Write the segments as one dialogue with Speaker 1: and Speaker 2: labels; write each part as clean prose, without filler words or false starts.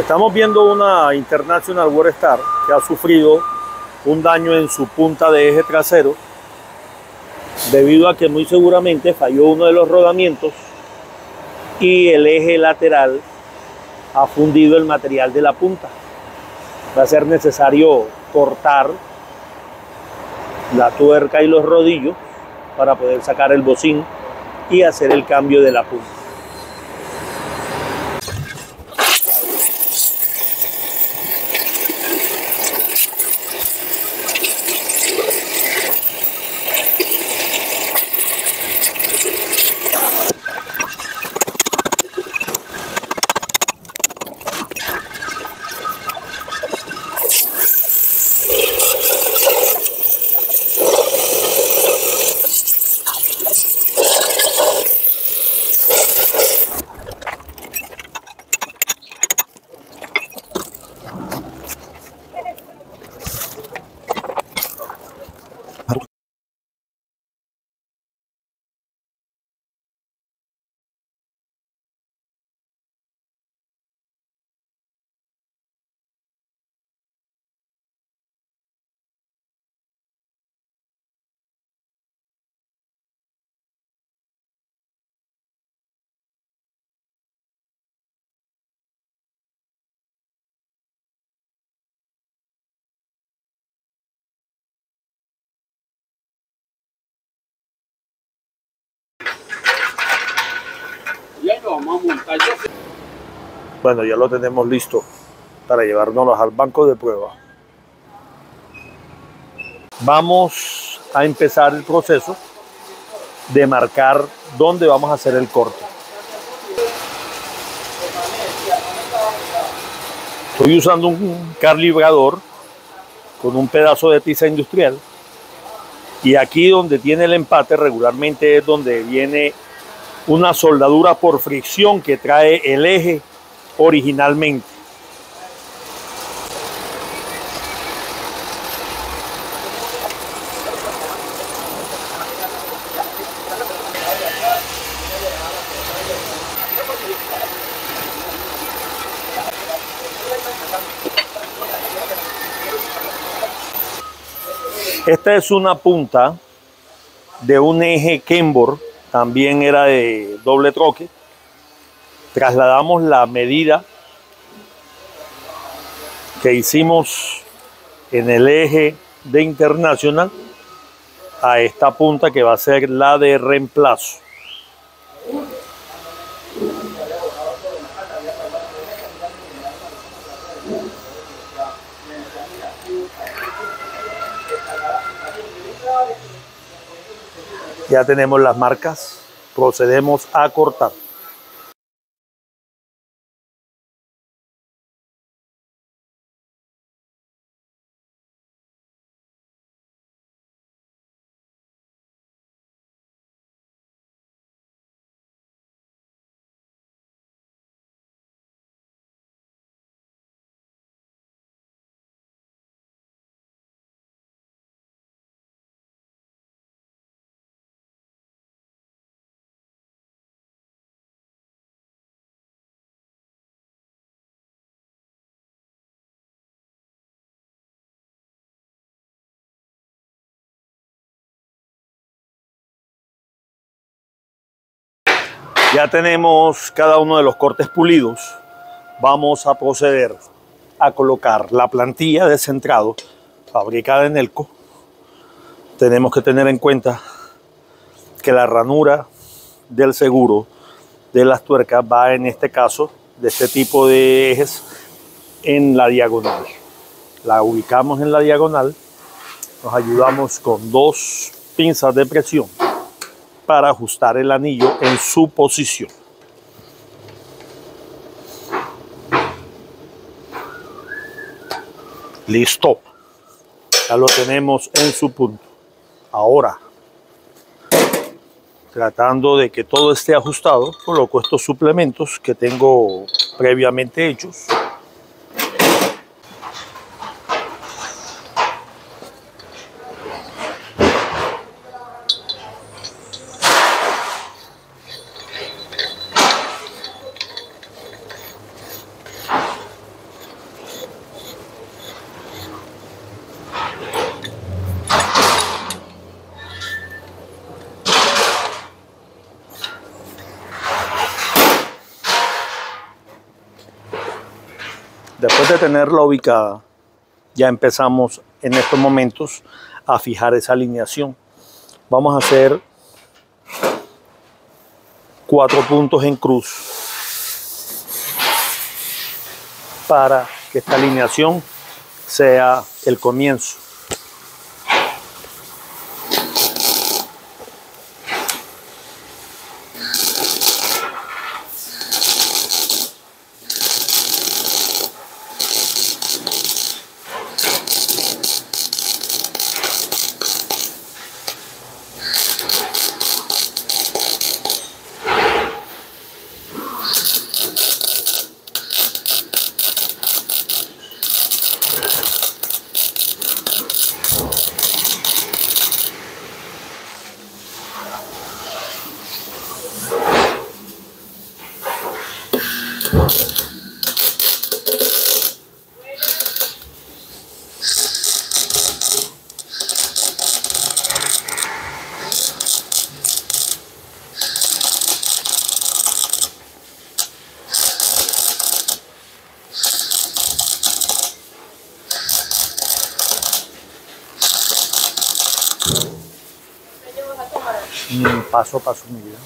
Speaker 1: Estamos viendo una International WorldStar que ha sufrido un daño en su punta de eje trasero debido a que muy seguramente falló uno de los rodamientos y el eje lateral ha fundido el material de la punta. Va a ser necesario cortar la tuerca y los rodillos para poder sacar el bocín y hacer el cambio de la punta. Bueno, ya lo tenemos listo para llevárnoslos al banco de prueba. Vamos a empezar el proceso de marcar dónde vamos a hacer el corte. Estoy usando un calibrador con un pedazo de tiza industrial y aquí donde tiene el empate regularmente es donde viene una soldadura por fricción que trae el eje originalmente. Esta es una punta de un eje Kenbor, también era de doble troque. Trasladamos la medida que hicimos en el eje de International a esta punta que va a ser la de reemplazo. Ya tenemos las marcas, procedemos a cortar. Ya tenemos cada uno de los cortes pulidos. Vamos a proceder a colocar la plantilla de centrado fabricada en Elco. Tenemos que tener en cuenta que la ranura del seguro de las tuercas va, en este caso, de este tipo de ejes en la diagonal. La ubicamos en la diagonal, nos ayudamos con dos pinzas de presión para ajustar el anillo en su posición. Listo, ya lo tenemos en su punto. Ahora, tratando de que todo esté ajustado, coloco estos suplementos que tengo previamente hechos. Después de tenerla ubicada, ya empezamos en estos momentos a fijar esa alineación. Vamos a hacer 4 puntos en cruz para que esta alineación sea el comienzo. Paso a paso, mi vida.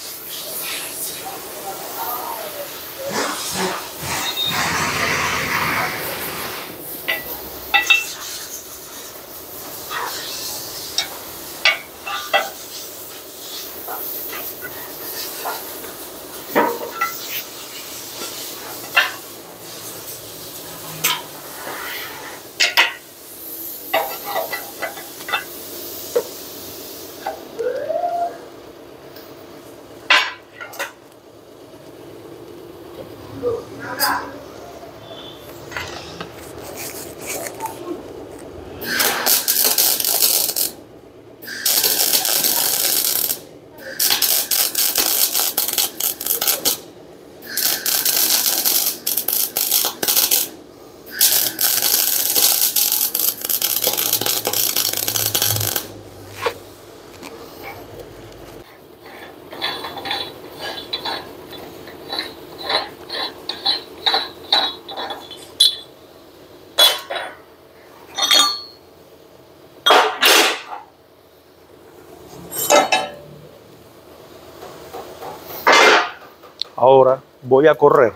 Speaker 1: Ahora voy a correr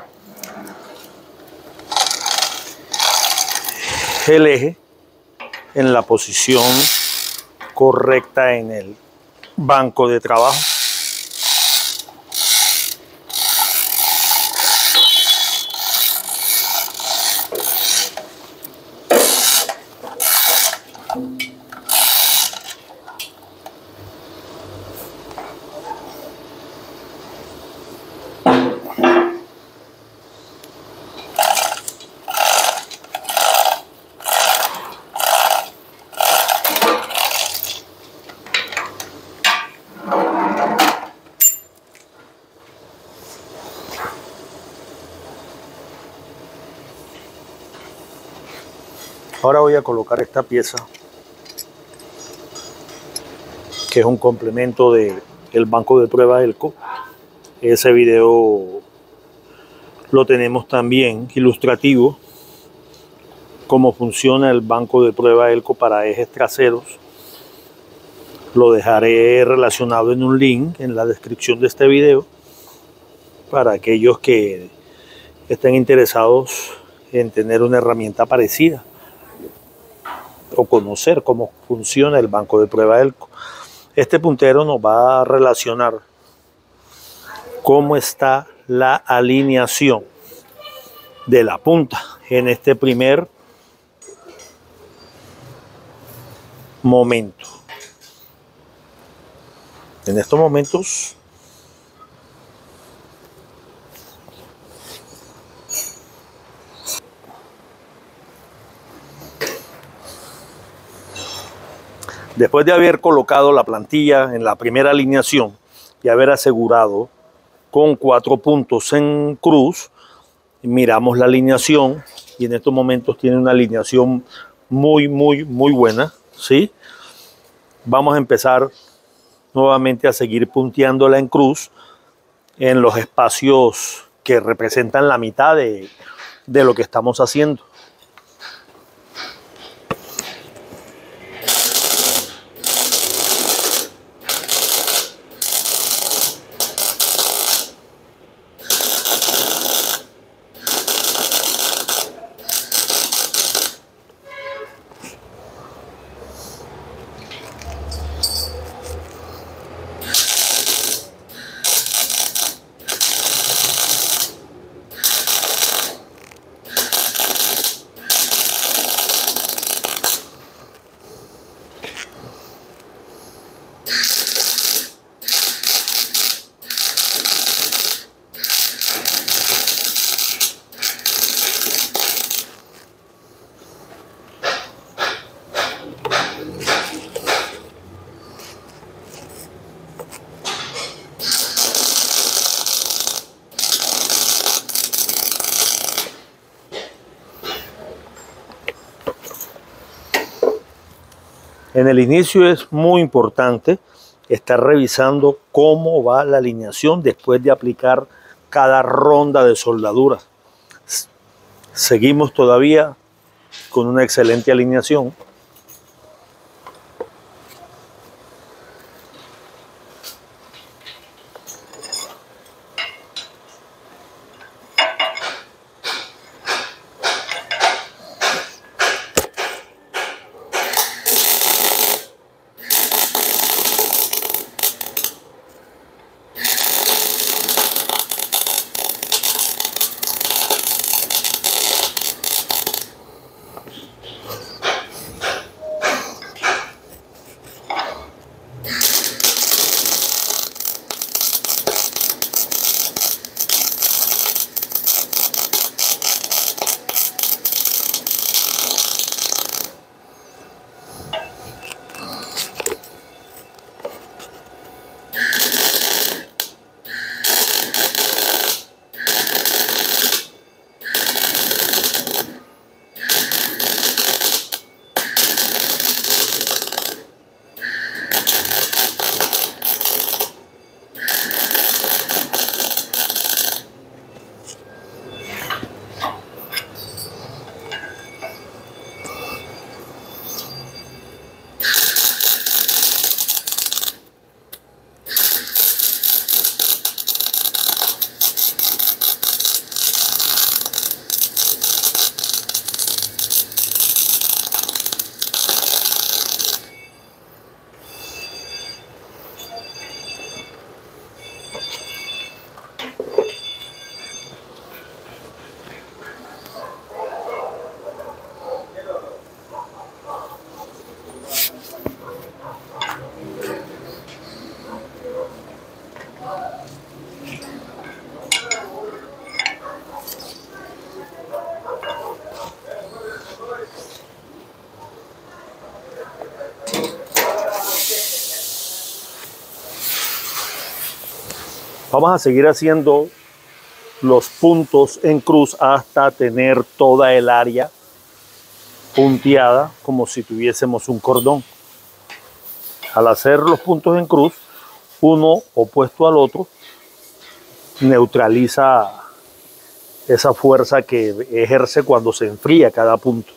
Speaker 1: el eje en la posición correcta en el banco de trabajo. Ahora voy a colocar esta pieza, que es un complemento del banco de prueba Elco. Ese video lo tenemos también ilustrativo, cómo funciona el banco de prueba Elco para ejes traseros. Lo dejaré relacionado en un link en la descripción de este video para aquellos que estén interesados en tener una herramienta parecida o conocer cómo funciona el banco de prueba Elco. Este puntero nos va a relacionar cómo está la alineación de la punta en este primer momento. En estos momentos después de haber colocado la plantilla en la primera alineación y haber asegurado con 4 puntos en cruz, miramos la alineación y en estos momentos tiene una alineación muy buena, ¿sí? Vamos a empezar nuevamente a seguir punteándola en cruz en los espacios que representan la mitad de lo que estamos haciendo. En el inicio es muy importante estar revisando cómo va la alineación después de aplicar cada ronda de soldadura. Seguimos todavía con una excelente alineación. Vamos a seguir haciendo los puntos en cruz hasta tener toda el área punteada como si tuviésemos un cordón. Al hacer los puntos en cruz, uno opuesto al otro, neutraliza esa fuerza que ejerce cuando se enfría cada punto.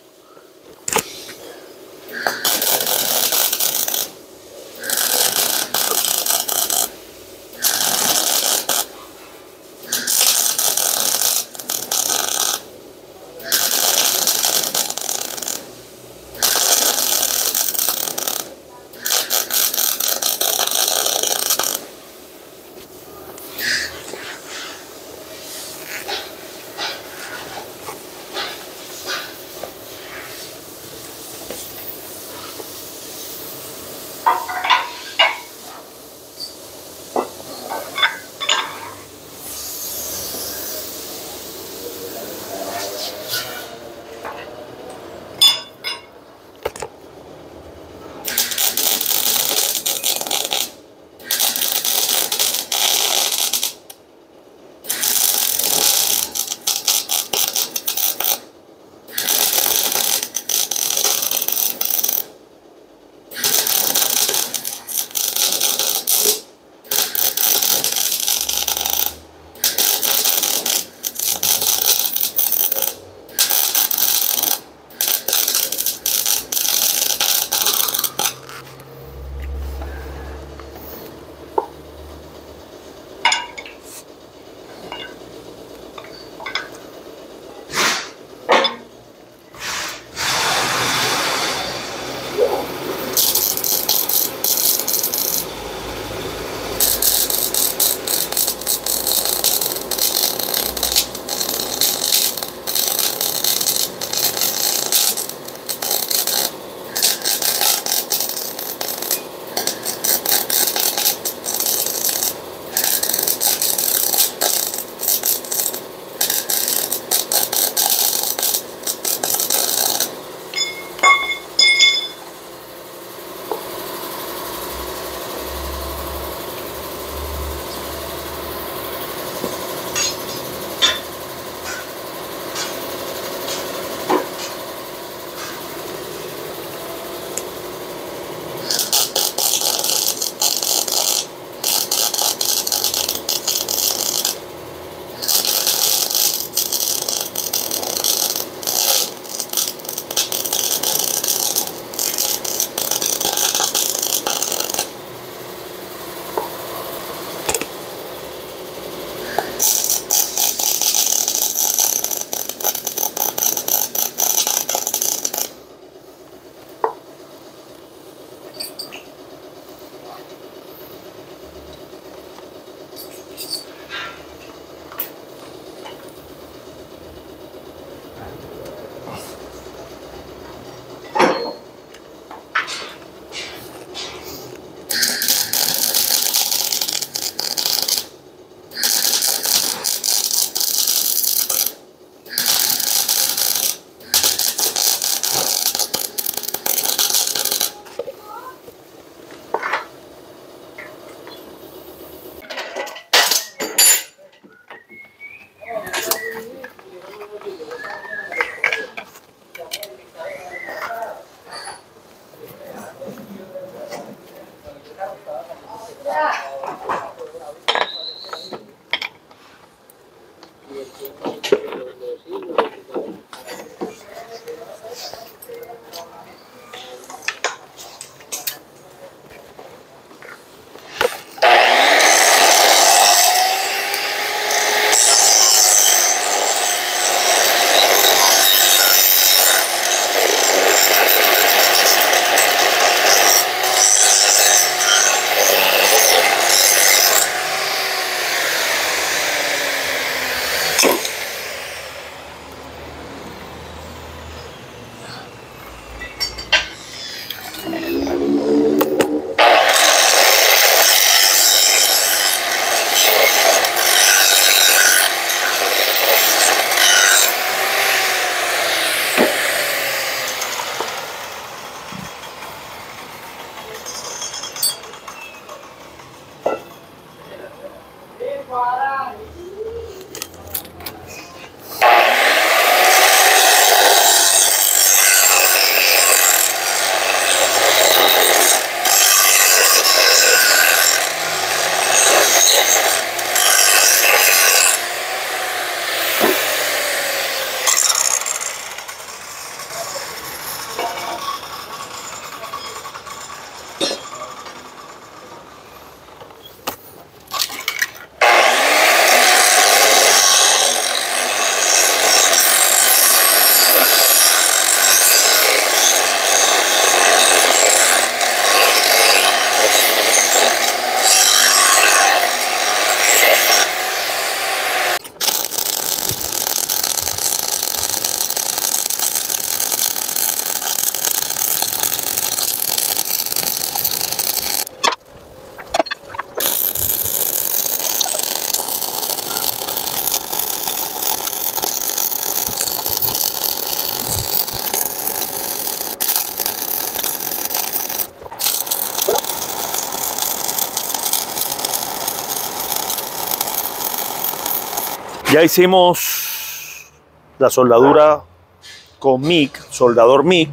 Speaker 1: Ya hicimos la soldadura con MIG, soldador MIG.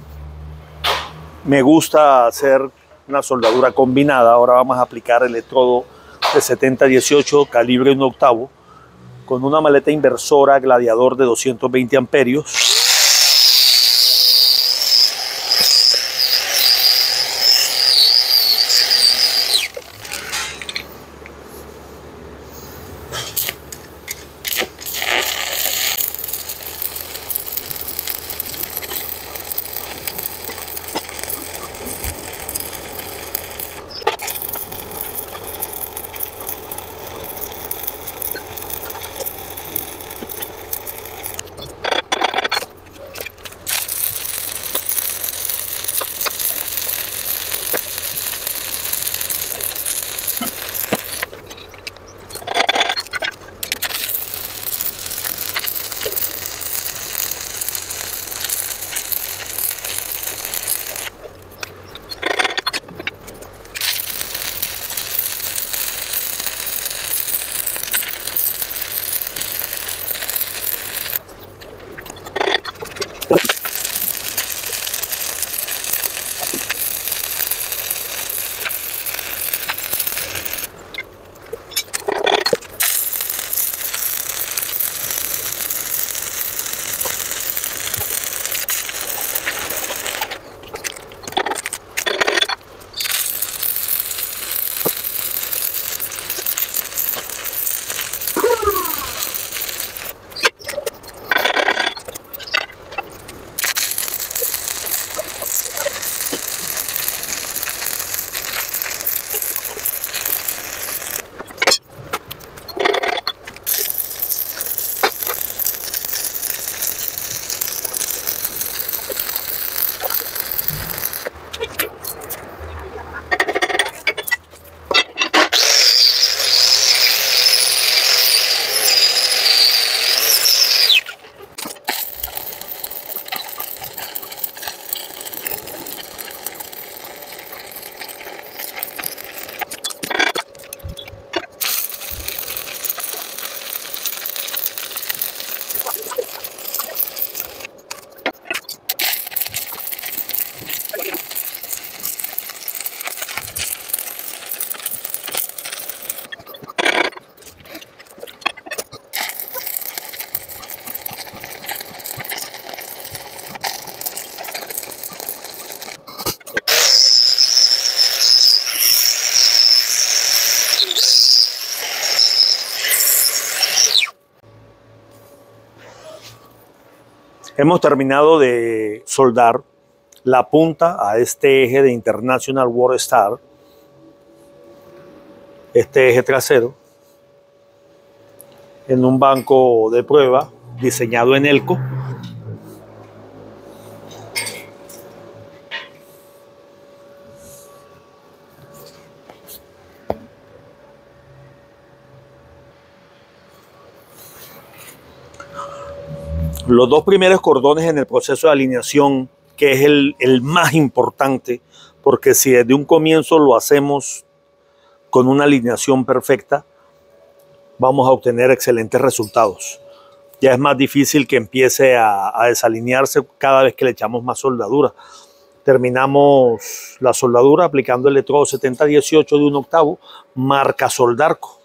Speaker 1: Me gusta hacer una soldadura combinada. Ahora vamos a aplicar electrodo de 70-18 calibre 1/8 con una maleta inversora Gladiador de 220 amperios. Hemos terminado de soldar la punta a este eje de International World Star, este eje trasero, en un banco de prueba diseñado en Elco. Los dos primeros cordones en el proceso de alineación, que es el más importante, porque si desde un comienzo lo hacemos con una alineación perfecta, vamos a obtener excelentes resultados. Ya es más difícil que empiece a desalinearse cada vez que le echamos más soldadura. Terminamos la soldadura aplicando el electrodo 70-18 de 1/8, marca Soldarco.